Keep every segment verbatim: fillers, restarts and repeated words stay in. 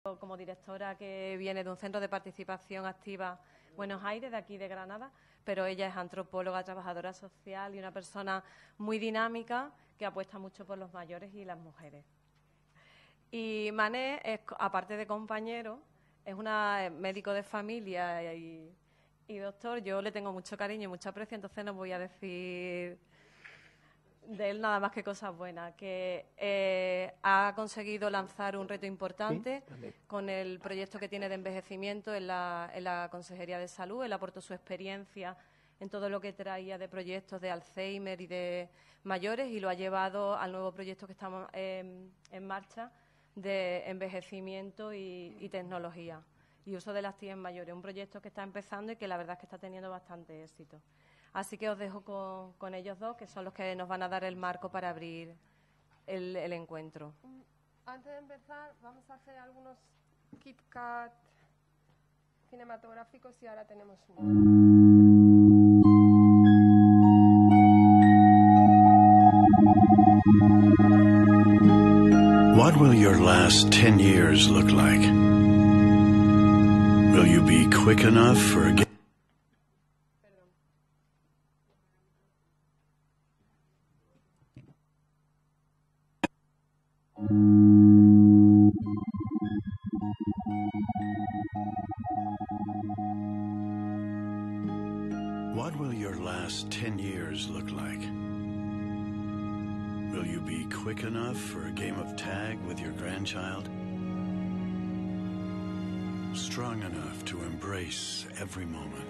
Como directora que viene de un centro de participación activa Buenos Aires, de aquí de Granada, pero ella es antropóloga, trabajadora social y una persona muy dinámica que apuesta mucho por los mayores y las mujeres. Y Mané, es, aparte de compañero, es una médico de familia y, y doctor. Yo le tengo mucho cariño y mucho aprecio, entonces no voy a decir de él nada más que cosas buenas, que eh, ha conseguido lanzar un reto importante ¿Sí? con el proyecto que tiene de envejecimiento en la, en la Consejería de Salud. Él aportó su experiencia en todo lo que traía de proyectos de Alzheimer y de mayores y lo ha llevado al nuevo proyecto que estamos eh, en marcha de envejecimiento y, y tecnología y uso de las T I A en mayores. Un proyecto que está empezando y que la verdad es que está teniendo bastante éxito. Así que os dejo con, con ellos dos, que son los que nos van a dar el marco para abrir el, el encuentro. Antes de empezar, vamos a hacer algunos Kit Kat cinematográficos y ahora tenemos uno. What will your last ten years look like? Will you be quick enough for a What will your last ten years look like? Will you be quick enough for a game of tag with your grandchild? Strong enough to embrace every moment?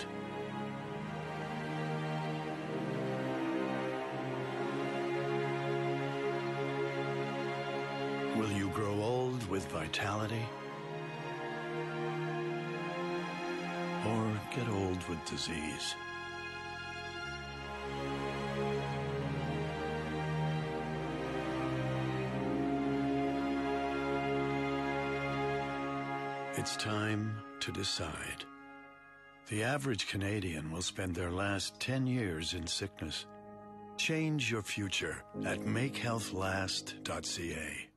Will you grow old with vitality? Or get old with disease? It's time to decide. The average Canadian will spend their last ten years in sickness. Change your future at make health last dot c a.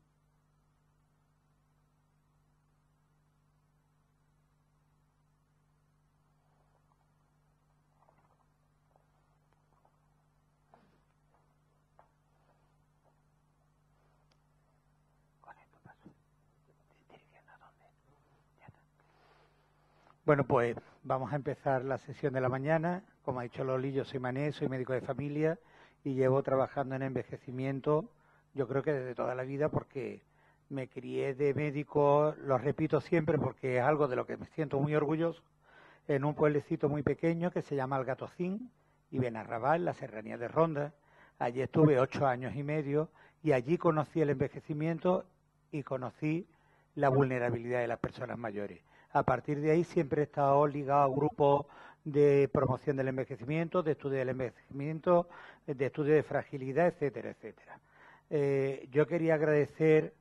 Bueno, pues vamos a empezar la sesión de la mañana. Como ha dicho Loli, yo soy Mané, soy médico de familia y llevo trabajando en envejecimiento, yo creo que desde toda la vida, porque me crié de médico, lo repito siempre porque es algo de lo que me siento muy orgulloso, en un pueblecito muy pequeño que se llama Algatocín y Benarrabal, en la serranía de Ronda. Allí estuve ocho años y medio y allí conocí el envejecimiento y conocí la vulnerabilidad de las personas mayores. A partir de ahí siempre he estado ligado a grupos de promoción del envejecimiento, de estudio del envejecimiento, de estudio de fragilidad, etcétera, etcétera. Eh, yo quería agradecer,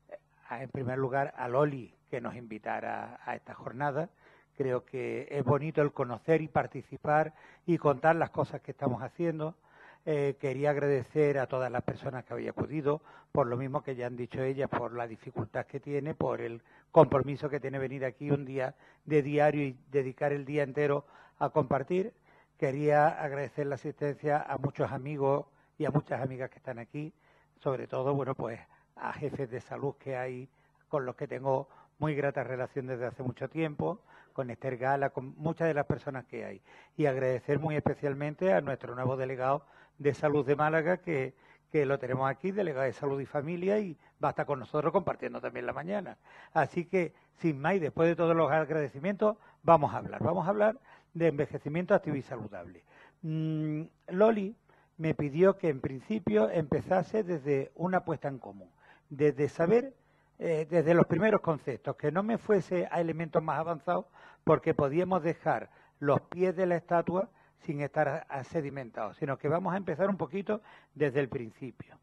en primer lugar, a Loli que nos invitara a esta jornada. Creo que es bonito el conocer y participar y contar las cosas que estamos haciendo. Eh, quería agradecer a todas las personas que habían acudido, por lo mismo que ya han dicho ellas, por la dificultad que tiene, por el compromiso que tiene venir aquí un día de diario y dedicar el día entero a compartir. Quería agradecer la asistencia a muchos amigos y a muchas amigas que están aquí, sobre todo, bueno, pues a jefes de salud que hay, con los que tengo muy grata relación desde hace mucho tiempo, con Esther Gala, con muchas de las personas que hay. Y agradecer muy especialmente a nuestro nuevo delegado de Salud de Málaga, que, que lo tenemos aquí, delegado de Salud y Familia, y va a estar con nosotros compartiendo también la mañana. Así que, sin más, y después de todos los agradecimientos, vamos a hablar. Vamos a hablar de envejecimiento activo y saludable. Mm, Loli me pidió que, en principio, empezase desde una puesta en común, desde saber, eh, desde los primeros conceptos, que no me fuese a elementos más avanzados, porque podíamos dejar los pies de la estatua sin estar sedimentados, sino que vamos a empezar un poquito desde el principio.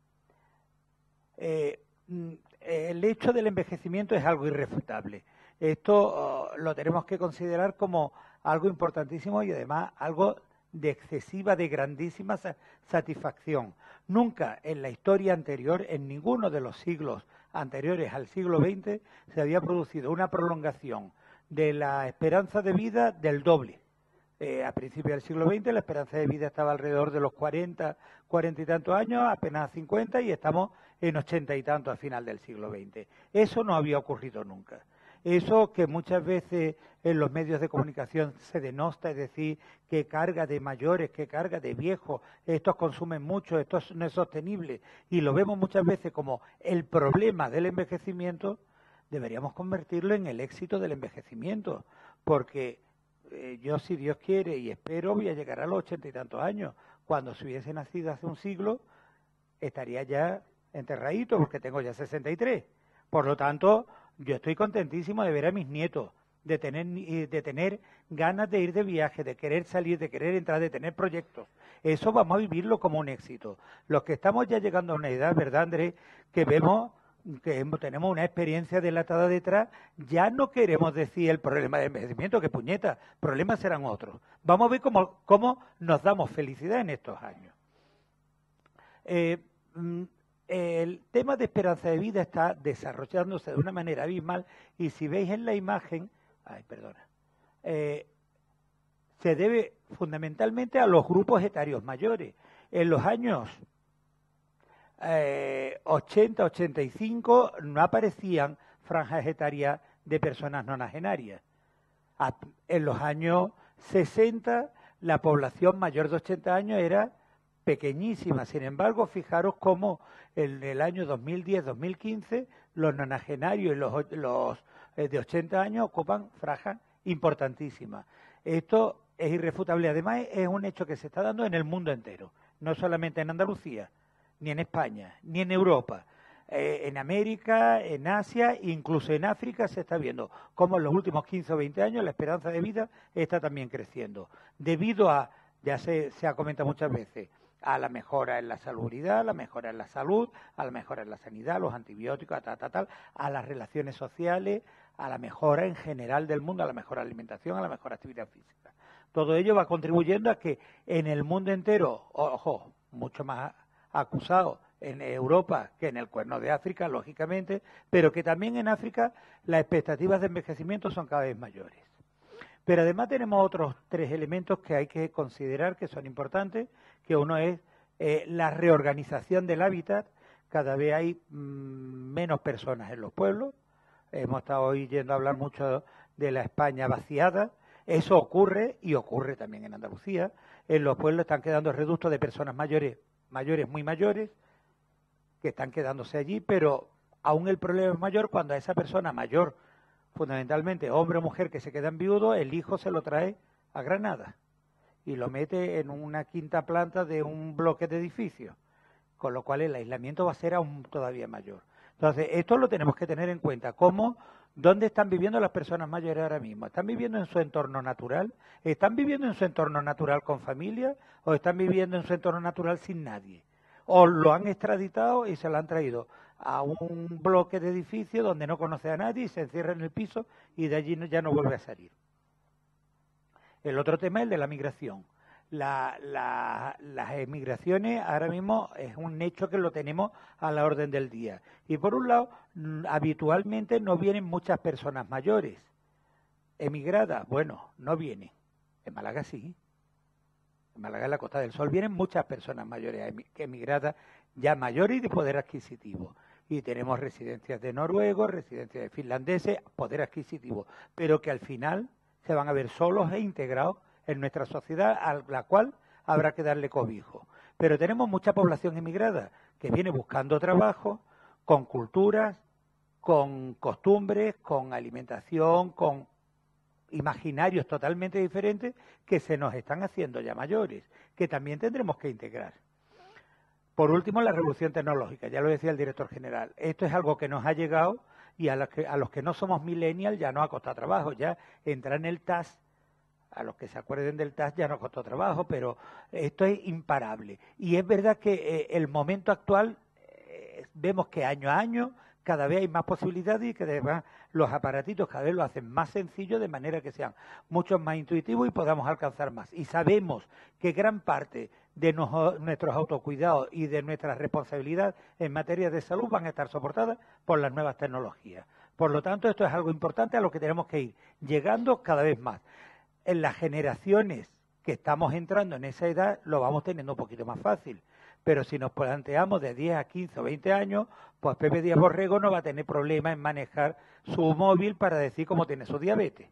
Eh, el hecho del envejecimiento es algo irrefutable. Esto oh, lo tenemos que considerar como algo importantísimo y además algo de excesiva, de grandísima satisfacción. Nunca en la historia anterior, en ninguno de los siglos anteriores al siglo veinte se había producido una prolongación de la esperanza de vida del doble. Eh, a principios del siglo veinte la esperanza de vida estaba alrededor de los cuarenta, cuarenta y tantos años, apenas cincuenta, y estamos en ochenta y tantos al final del siglo veinte. Eso no había ocurrido nunca. Eso que muchas veces en los medios de comunicación se denosta, es decir, que carga de mayores, que carga de viejos, estos consumen mucho, esto no es sostenible, y lo vemos muchas veces como el problema del envejecimiento, deberíamos convertirlo en el éxito del envejecimiento, porque eh, yo, si Dios quiere y espero, voy a llegar a los ochenta y tantos años. Cuando si hubiese nacido hace un siglo, estaría ya enterradito, porque tengo ya sesenta y tres. Por lo tanto, yo estoy contentísimo de ver a mis nietos, de tener, de tener ganas de ir de viaje, de querer salir, de querer entrar, de tener proyectos. Eso vamos a vivirlo como un éxito. Los que estamos ya llegando a una edad, ¿verdad, Andrés?, que vemos que tenemos una experiencia delatada detrás, ya no queremos decir el problema del envejecimiento, que puñeta, problemas serán otros. Vamos a ver cómo, cómo nos damos felicidad en estos años. Eh, el tema de esperanza de vida está desarrollándose de una manera abismal, y si veis en la imagen, ay, perdona, eh, se debe fundamentalmente a los grupos etarios mayores. En los años Eh, ochenta, ochenta y cinco no aparecían franjas etarias de personas nonagenarias. A, en los años sesenta la población mayor de ochenta años era pequeñísima. Sin embargo, fijaros cómo en el año dos mil diez, dos mil quince los nonagenarios y los, los eh, de ochenta años ocupan franjas importantísimas. Esto es irrefutable. Además, es un hecho que se está dando en el mundo entero, no solamente en Andalucía, ni en España, ni en Europa. Eh, en América, en Asia, incluso en África se está viendo cómo en los últimos quince o veinte años la esperanza de vida está también creciendo. Debido a, ya se, se ha comentado muchas veces, a la mejora en la salubridad, a la mejora en la salud, a la mejora en la sanidad, los antibióticos, a tal, tal, tal, a las relaciones sociales, a la mejora en general del mundo, a la mejor alimentación, a la mejor actividad física. Todo ello va contribuyendo a que en el mundo entero, ojo, mucho más acusado en Europa que en el Cuerno de África, lógicamente, pero que también en África las expectativas de envejecimiento son cada vez mayores. Pero además tenemos otros tres elementos que hay que considerar que son importantes, que uno es eh, la reorganización del hábitat. Cada vez hay mmm, menos personas en los pueblos. Hemos estado hoy yendo a hablar mucho de la España vaciada. Eso ocurre, y ocurre también en Andalucía. En los pueblos están quedando reductos de personas mayores mayores muy mayores, que están quedándose allí, pero aún el problema es mayor cuando a esa persona mayor, fundamentalmente hombre o mujer que se quedan viudos, el hijo se lo trae a Granada y lo mete en una quinta planta de un bloque de edificios, con lo cual el aislamiento va a ser aún todavía mayor. Entonces, esto lo tenemos que tener en cuenta, cómo, dónde están viviendo las personas mayores ahora mismo. ¿Están viviendo en su entorno natural? ¿Están viviendo en su entorno natural con familia? ¿O están viviendo en su entorno natural sin nadie? ¿O lo han extraditado y se lo han traído a un bloque de edificio donde no conoce a nadie y se encierra en el piso y de allí ya no vuelve a salir? El otro tema es el de la migración. La, la, las emigraciones ahora mismo es un hecho que lo tenemos a la orden del día. Y por un lado, habitualmente no vienen muchas personas mayores emigradas. Bueno, no vienen. En Málaga sí. En Málaga, en la Costa del Sol, vienen muchas personas mayores emigradas, ya mayores y de poder adquisitivo. Y tenemos residencias de noruegos, residencias de finlandeses, poder adquisitivo. Pero que al final se van a ver solos e integrados en nuestra sociedad, a la cual habrá que darle cobijo. Pero tenemos mucha población emigrada que viene buscando trabajo, con culturas, con costumbres, con alimentación, con imaginarios totalmente diferentes que se nos están haciendo ya mayores, que también tendremos que integrar. Por último, la revolución tecnológica, ya lo decía el director general. Esto es algo que nos ha llegado y a los que, a los que no somos millennials ya nos ha costado trabajo, ya entrar en el T A S. A los que se acuerden del T A S ya nos costó trabajo, pero esto es imparable. Y es verdad que eh, el momento actual, eh, vemos que año a año cada vez hay más posibilidades y que además los aparatitos cada vez lo hacen más sencillo de manera que sean mucho más intuitivos y podamos alcanzar más. Y sabemos que gran parte de no, nuestros autocuidados y de nuestra responsabilidad en materia de salud van a estar soportadas por las nuevas tecnologías. Por lo tanto, esto es algo importante a lo que tenemos que ir llegando cada vez más. En las generaciones que estamos entrando en esa edad lo vamos teniendo un poquito más fácil. Pero si nos planteamos de diez a quince o veinte años, pues Pepe Díaz Borrego no va a tener problema en manejar su móvil para decir cómo tiene su diabetes.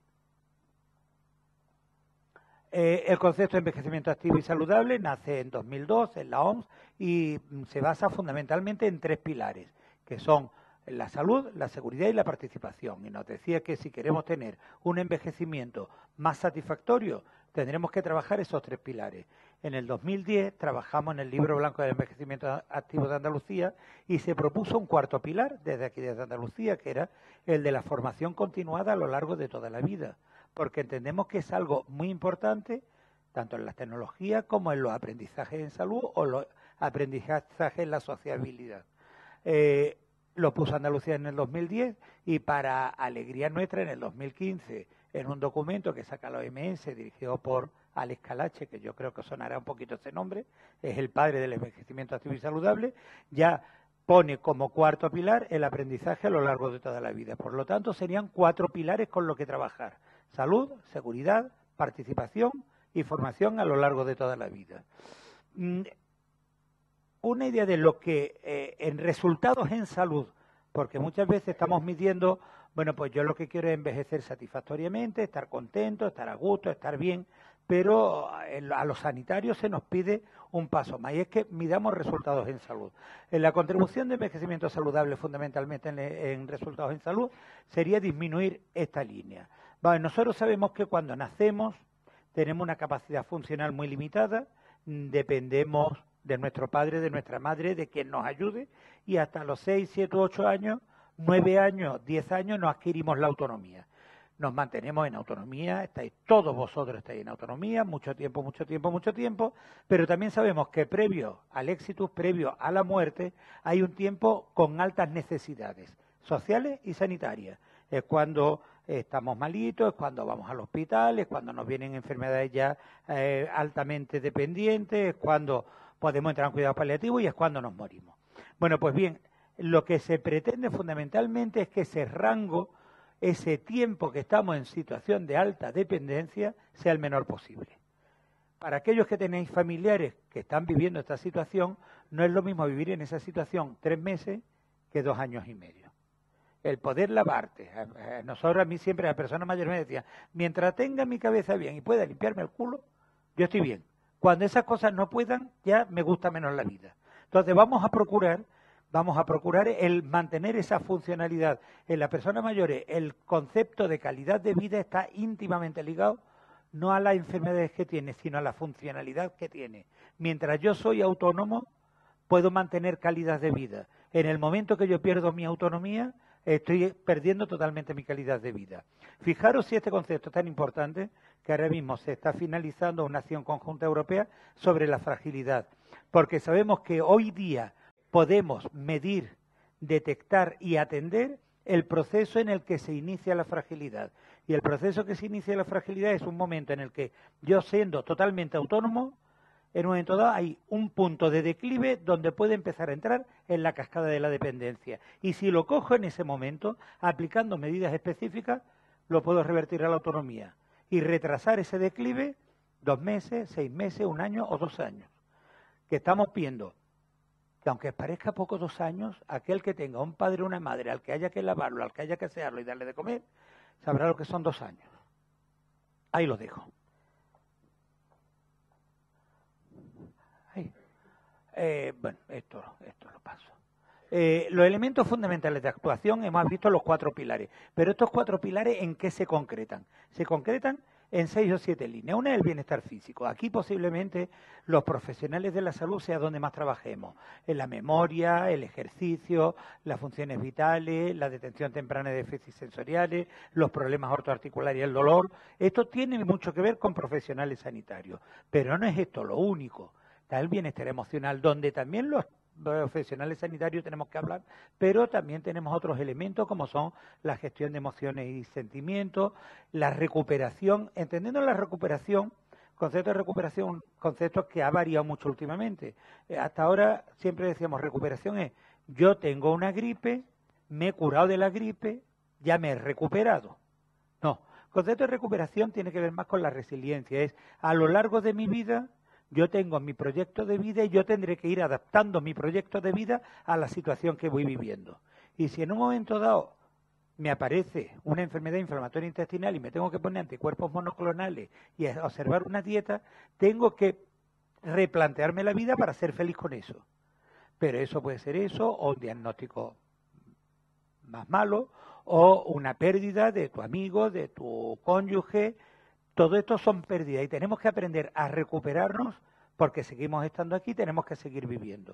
Eh, el concepto de envejecimiento activo y saludable nace en dos mil dos en la O M S y se basa fundamentalmente en tres pilares, que son la salud, la seguridad y la participación. Y nos decía que si queremos tener un envejecimiento más satisfactorio, tendremos que trabajar esos tres pilares. En el dos mil diez trabajamos en el Libro Blanco del Envejecimiento Activo de Andalucía y se propuso un cuarto pilar desde aquí desde Andalucía, que era el de la formación continuada a lo largo de toda la vida, porque entendemos que es algo muy importante, tanto en las tecnologías como en los aprendizajes en salud o los aprendizajes en la sociabilidad. Eh, lo puso Andalucía en el dos mil diez y para alegría nuestra en el dos mil quince, en un documento que saca la O M S dirigido por Alex Calache, que yo creo que sonará un poquito ese nombre, es el padre del envejecimiento activo y saludable, ya pone como cuarto pilar el aprendizaje a lo largo de toda la vida. Por lo tanto, serían cuatro pilares con los que trabajar: salud, seguridad, participación y formación a lo largo de toda la vida. Una idea de lo que eh, en resultados en salud, porque muchas veces estamos midiendo, bueno, pues yo lo que quiero es envejecer satisfactoriamente, estar contento, estar a gusto, estar bien, pero a los sanitarios se nos pide un paso más, y es que midamos resultados en salud. En la contribución de envejecimiento saludable fundamentalmente en, en resultados en salud sería disminuir esta línea. Bueno, nosotros sabemos que cuando nacemos tenemos una capacidad funcional muy limitada, dependemos de nuestro padre, de nuestra madre, de quien nos ayude, y hasta los seis, siete, ocho años, nueve años, diez años no adquirimos la autonomía. Nos mantenemos en autonomía, estáis todos vosotros estáis en autonomía, mucho tiempo, mucho tiempo, mucho tiempo, pero también sabemos que previo al éxito, previo a la muerte, hay un tiempo con altas necesidades sociales y sanitarias. Es cuando estamos malitos, es cuando vamos al hospital, es cuando nos vienen enfermedades ya eh, altamente dependientes, es cuando podemos entrar en cuidados paliativos y es cuando nos morimos. Bueno, pues bien, lo que se pretende fundamentalmente es que ese rango, ese tiempo que estamos en situación de alta dependencia, sea el menor posible. Para aquellos que tenéis familiares que están viviendo esta situación, no es lo mismo vivir en esa situación tres meses que dos años y medio. El poder lavarte. Nosotros, a mí siempre, las personas mayores me decían, mientras tenga mi cabeza bien y pueda limpiarme el culo, yo estoy bien. Cuando esas cosas no puedan, ya me gusta menos la vida. Entonces vamos a procurar, vamos a procurar el mantener esa funcionalidad. En las personas mayores, el concepto de calidad de vida está íntimamente ligado no a las enfermedades que tiene, sino a la funcionalidad que tiene. Mientras yo soy autónomo, puedo mantener calidad de vida. En el momento que yo pierdo mi autonomía, estoy perdiendo totalmente mi calidad de vida. Fijaros si este concepto es tan importante que ahora mismo se está finalizando una acción conjunta europea sobre la fragilidad, porque sabemos que hoy día podemos medir, detectar y atender el proceso en el que se inicia la fragilidad. Y el proceso que se inicia la fragilidad es un momento en el que yo, siendo totalmente autónomo, en un momento dado hay un punto de declive donde puede empezar a entrar en la cascada de la dependencia. Y si lo cojo en ese momento, aplicando medidas específicas, lo puedo revertir a la autonomía y retrasar ese declive dos meses, seis meses, un año o dos años. Que estamos viendo que aunque parezca poco dos años, aquel que tenga un padre o una madre al que haya que lavarlo, al que haya que asearlo y darle de comer, sabrá lo que son dos años. Ahí lo dejo. Ahí. Eh, bueno, esto, esto lo paso. Eh, los elementos fundamentales de actuación, hemos visto los cuatro pilares, pero estos cuatro pilares, ¿en qué se concretan? Se concretan en seis o siete líneas. Una es el bienestar físico. Aquí posiblemente los profesionales de la salud sea donde más trabajemos. En la memoria, el ejercicio, las funciones vitales, la detención temprana de déficits sensoriales, los problemas ortoarticulares y el dolor. Esto tiene mucho que ver con profesionales sanitarios, pero no es esto lo único. Está el bienestar emocional, donde también los profesionales sanitarios tenemos que hablar, pero también tenemos otros elementos como son la gestión de emociones y sentimientos, la recuperación, entendiendo la recuperación, concepto de recuperación, conceptos que ha variado mucho últimamente. Eh, hasta ahora siempre decíamos recuperación es, yo tengo una gripe, me he curado de la gripe, ya me he recuperado. No, el concepto de recuperación tiene que ver más con la resiliencia, es a lo largo de mi vida, yo tengo mi proyecto de vida y yo tendré que ir adaptando mi proyecto de vida a la situación que voy viviendo. Y si en un momento dado me aparece una enfermedad inflamatoria intestinal y me tengo que poner anticuerpos monoclonales y observar una dieta, tengo que replantearme la vida para ser feliz con eso. Pero eso puede ser eso, o un diagnóstico más malo, o una pérdida de tu amigo, de tu cónyuge. Todo esto son pérdidas y tenemos que aprender a recuperarnos porque seguimos estando aquí, tenemos que seguir viviendo.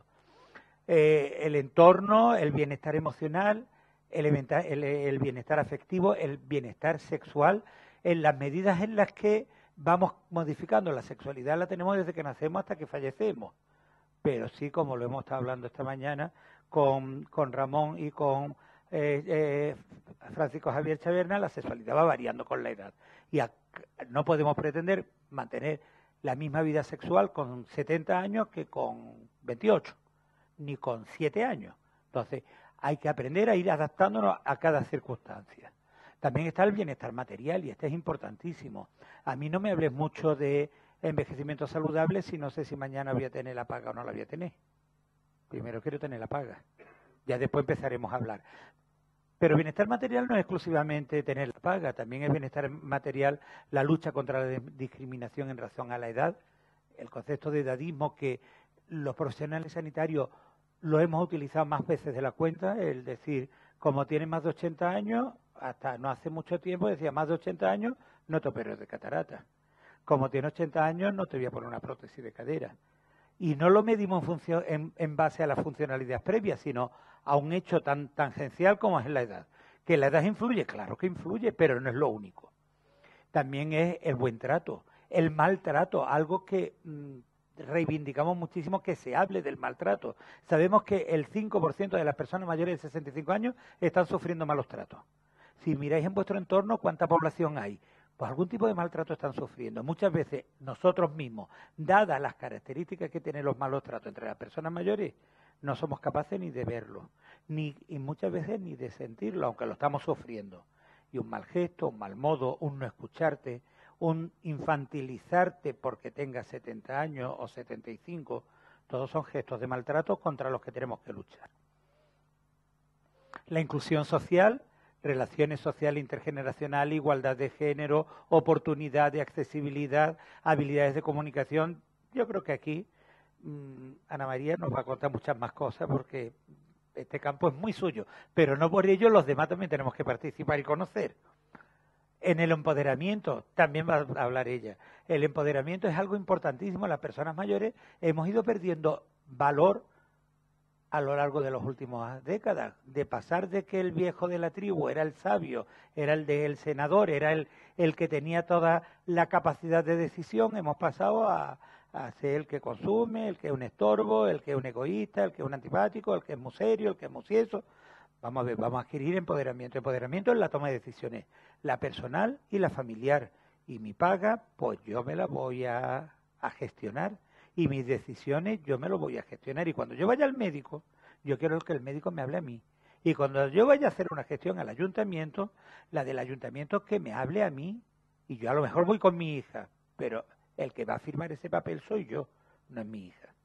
Eh, el entorno, el bienestar emocional, el, el, el bienestar afectivo, el bienestar sexual, en las medidas en las que vamos modificando la sexualidad la tenemos desde que nacemos hasta que fallecemos. Pero sí, como lo hemos estado hablando esta mañana con, con Ramón y con eh, eh, Francisco Javier Chaverna, la sexualidad va variando con la edad. Y a, no podemos pretender mantener la misma vida sexual con setenta años que con veintiocho, ni con siete años. Entonces, hay que aprender a ir adaptándonos a cada circunstancia. También está el bienestar material y este es importantísimo. A mí no me hables mucho de envejecimiento saludable si no sé si mañana voy a tener la paga o no la voy a tener. Primero quiero tener la paga. Ya después empezaremos a hablar. Pero bienestar material no es exclusivamente tener la paga, también es bienestar material la lucha contra la discriminación en razón a la edad, el concepto de edadismo que los profesionales sanitarios lo hemos utilizado más veces de la cuenta, el decir, como tienes más de ochenta años, hasta no hace mucho tiempo decía, más de ochenta años, no te operes de catarata. Como tienes ochenta años, no te voy a poner una prótesis de cadera. Y no lo medimos en, función, en, en base a las funcionalidades previas, sino a un hecho tan tangencial como es la edad. ¿Que la edad influye? Claro que influye, pero no es lo único. También es el buen trato, el maltrato, algo que mmm, reivindicamos muchísimo que se hable del maltrato. Sabemos que el cinco por ciento de las personas mayores de sesenta y cinco años están sufriendo malos tratos. Si miráis en vuestro entorno, ¿cuánta población hay? Pues algún tipo de maltrato están sufriendo. Muchas veces nosotros mismos, dadas las características que tienen los malos tratos entre las personas mayores, no somos capaces ni de verlo, ni y muchas veces ni de sentirlo, aunque lo estamos sufriendo. Y un mal gesto, un mal modo, un no escucharte, un infantilizarte porque tengas setenta años o setenta y cinco, todos son gestos de maltrato contra los que tenemos que luchar. La inclusión social, relaciones sociales intergeneracionales, igualdad de género, oportunidad de accesibilidad, habilidades de comunicación. Yo creo que aquí mmm, Ana María nos va a contar muchas más cosas porque este campo es muy suyo, pero no por ello los demás también tenemos que participar y conocer. En el empoderamiento, también va a hablar ella, el empoderamiento es algo importantísimo. Las personas mayores hemos ido perdiendo valor a lo largo de las últimas décadas, de pasar de que el viejo de la tribu era el sabio, era el del senador, era el, el que tenía toda la capacidad de decisión, hemos pasado a, a ser el que consume, el que es un estorbo, el que es un egoísta, el que es un antipático, el que es muy serio, el que es muy cieso. Vamos a ver, vamos a adquirir empoderamiento. Empoderamiento es la toma de decisiones, la personal y la familiar. Y mi paga, pues yo me la voy a, a gestionar. Y mis decisiones yo me lo voy a gestionar. Y cuando yo vaya al médico, yo quiero que el médico me hable a mí. Y cuando yo vaya a hacer una gestión al ayuntamiento, la del ayuntamiento que me hable a mí. Y yo a lo mejor voy con mi hija, pero el que va a firmar ese papel soy yo, no es mi hija.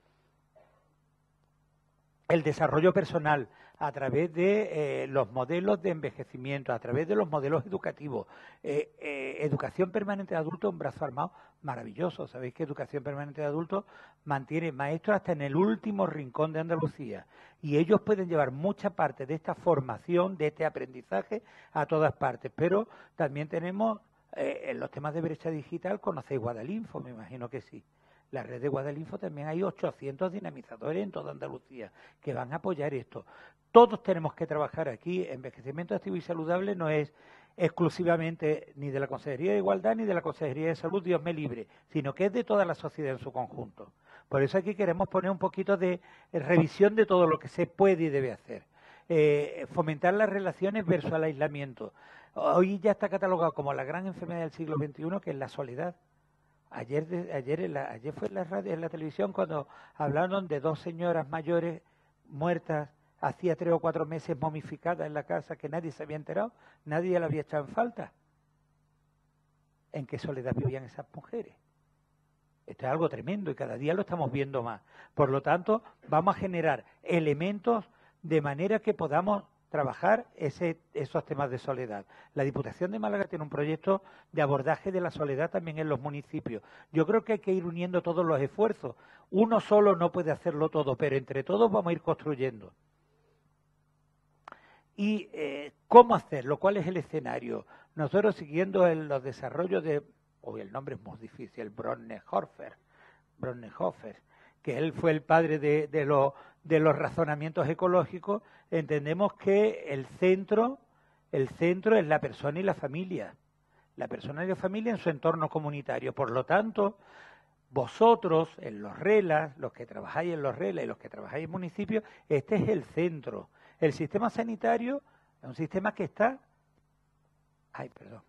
El desarrollo personal a través de eh, los modelos de envejecimiento, a través de los modelos educativos. Eh, eh, educación permanente de adultos, un brazo armado maravilloso. Sabéis que Educación Permanente de Adultos mantiene maestros hasta en el último rincón de Andalucía. Y ellos pueden llevar mucha parte de esta formación, de este aprendizaje a todas partes. Pero también tenemos, eh, en los temas de brecha digital, conocéis Guadalinfo, me imagino que sí. La red de Guadalinfo también hay ochocientos dinamizadores en toda Andalucía que van a apoyar esto. Todos tenemos que trabajar aquí. Envejecimiento activo y saludable no es exclusivamente ni de la Consejería de Igualdad ni de la Consejería de Salud, Dios me libre, sino que es de toda la sociedad en su conjunto. Por eso aquí queremos poner un poquito de revisión de todo lo que se puede y debe hacer. Eh, fomentar las relaciones versus el aislamiento. Hoy ya está catalogado como la gran enfermedad del siglo veintiuno, que es la soledad. Ayer, de, ayer, en la, ayer fue en la radio, en la televisión, cuando hablaron de dos señoras mayores muertas hacía tres o cuatro meses, momificadas en la casa, que nadie se había enterado, nadie la había echado en falta. ¿En qué soledad vivían esas mujeres? Esto es algo tremendo y cada día lo estamos viendo más. Por lo tanto, vamos a generar elementos de manera que podamos trabajar ese, esos temas de soledad. La Diputación de Málaga tiene un proyecto de abordaje de la soledad también en los municipios. Yo creo que hay que ir uniendo todos los esfuerzos. Uno solo no puede hacerlo todo, pero entre todos vamos a ir construyendo. ¿Y eh, cómo hacerlo? ¿Cuál es el escenario? Nosotros, siguiendo el, los desarrollos de, hoy el nombre es muy difícil, Bronnenhofer, Bronnenhofer, que él fue el padre de, de, lo, de los razonamientos ecológicos, entendemos que el centro, el centro es la persona y la familia, la persona y la familia en su entorno comunitario. Por lo tanto, vosotros en los RELAs, los que trabajáis en los RELAs y los que trabajáis en municipios, este es el centro. El sistema sanitario es un sistema que está... Ay, perdón.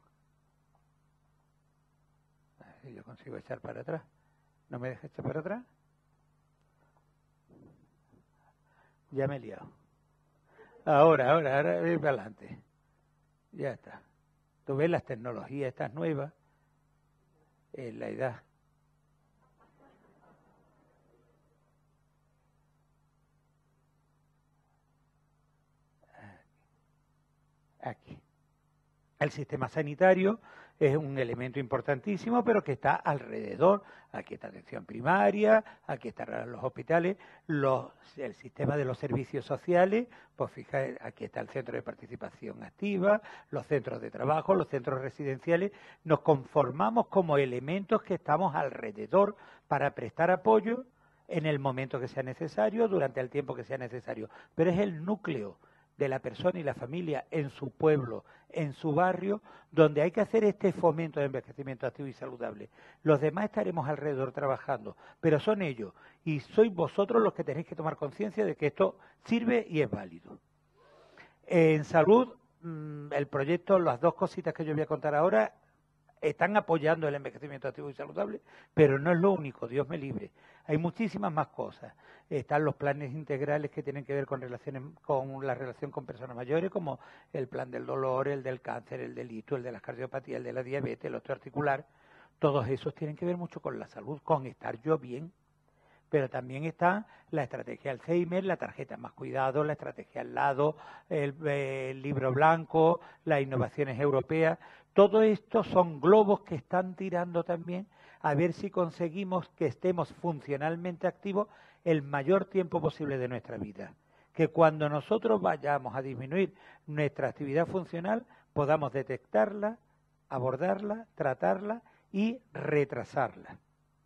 A ver si yo consigo echar para atrás. ¿No me deja echar para atrás? Ya me he liado. Ahora, ahora, ahora voy para adelante. Ya está. Tú ves las tecnologías estas nuevas en la edad. Aquí. El sistema sanitario es un elemento importantísimo, pero que está alrededor. Aquí está atención primaria, aquí están los hospitales, los, el sistema de los servicios sociales, pues fíjate, aquí está el centro de participación activa, los centros de trabajo, los centros residenciales. Nos conformamos como elementos que estamos alrededor para prestar apoyo en el momento que sea necesario, durante el tiempo que sea necesario. Pero es el núcleo de la persona y la familia en su pueblo, en su barrio, donde hay que hacer este fomento de envejecimiento activo y saludable. Los demás estaremos alrededor trabajando, pero son ellos, y sois vosotros los que tenéis que tomar conciencia de que esto sirve y es válido. En salud, el proyecto, las dos cositas que yo voy a contar ahora, están apoyando el envejecimiento activo y saludable, pero no es lo único, Dios me libre. Hay muchísimas más cosas. Están los planes integrales que tienen que ver con relaciones, con la relación con personas mayores, como el plan del dolor, el del cáncer, el del hito, el de las cardiopatías, el de la diabetes, el osteoarticular. Todos esos tienen que ver mucho con la salud, con estar yo bien. Pero también está la estrategia Alzheimer, la tarjeta Más Cuidado, la estrategia al lado, el, el libro blanco, las innovaciones europeas. Todo esto son globos que están tirando también a ver si conseguimos que estemos funcionalmente activos el mayor tiempo posible de nuestra vida. Que cuando nosotros vayamos a disminuir nuestra actividad funcional, podamos detectarla, abordarla, tratarla y retrasarla.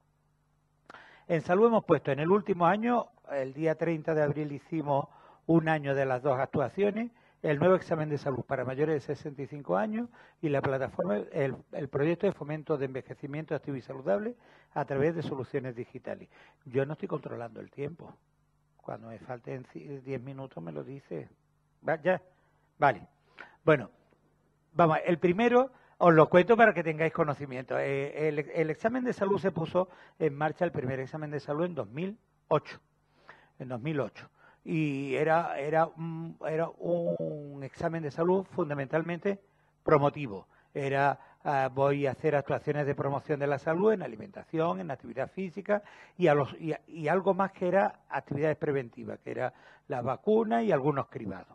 En salud hemos puesto en el último año, el día treinta de abril hicimos un año de las dos actuaciones, el nuevo examen de salud para mayores de sesenta y cinco años y la plataforma, el, el proyecto de fomento de envejecimiento activo y saludable a través de soluciones digitales. Yo no estoy controlando el tiempo. Cuando me falten diez minutos me lo dice. ¿Va? ¿Ya? Vale. Bueno, vamos, el primero os lo cuento para que tengáis conocimiento. Eh, el, el examen de salud se puso en marcha, el primer examen de salud en dos mil ocho. En dos mil ocho. Y era, era, un, era un examen de salud fundamentalmente promotivo. Era, uh, voy a hacer actuaciones de promoción de la salud en alimentación, en actividad física y, a los, y, y algo más que era actividades preventivas, que era las vacunas y algunos cribados.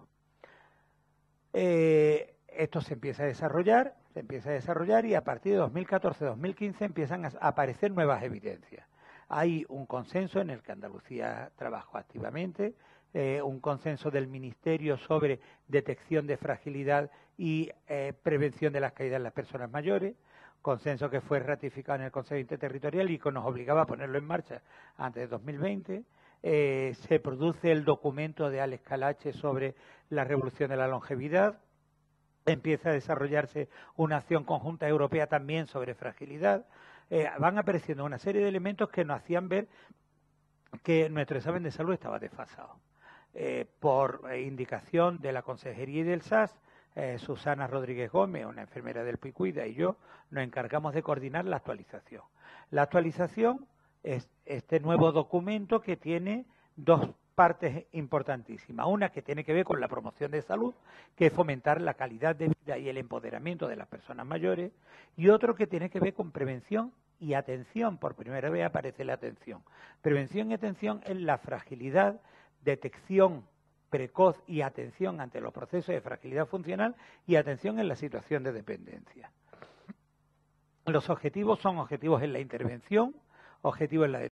Eh, esto se empieza a desarrollar, se empieza a desarrollar y a partir de dos mil catorce dos mil quince empiezan a aparecer nuevas evidencias. Hay un consenso en el que Andalucía trabajó activamente, eh, un consenso del Ministerio sobre detección de fragilidad y eh, prevención de las caídas en las personas mayores, consenso que fue ratificado en el Consejo Interterritorial y que nos obligaba a ponerlo en marcha antes de dos mil veinte. Eh, se produce el documento de Alex Calache sobre la revolución de la longevidad. Empieza a desarrollarse una acción conjunta europea también sobre fragilidad. Eh, van apareciendo una serie de elementos que nos hacían ver que nuestro examen de salud estaba desfasado. Eh, por eh, indicación de la Consejería y del S A S, eh, Susana Rodríguez Gómez, una enfermera del Picuida, y yo nos encargamos de coordinar la actualización. La actualización es este nuevo documento que tiene dos partes importantísimas. Una que tiene que ver con la promoción de salud, que es fomentar la calidad de vida y el empoderamiento de las personas mayores, y otro que tiene que ver con prevención y atención. Por primera vez aparece la atención. Prevención y atención es la fragilidad, detección precoz y atención ante los procesos de fragilidad funcional y atención en la situación de dependencia. Los objetivos son objetivos en la intervención, objetivos en la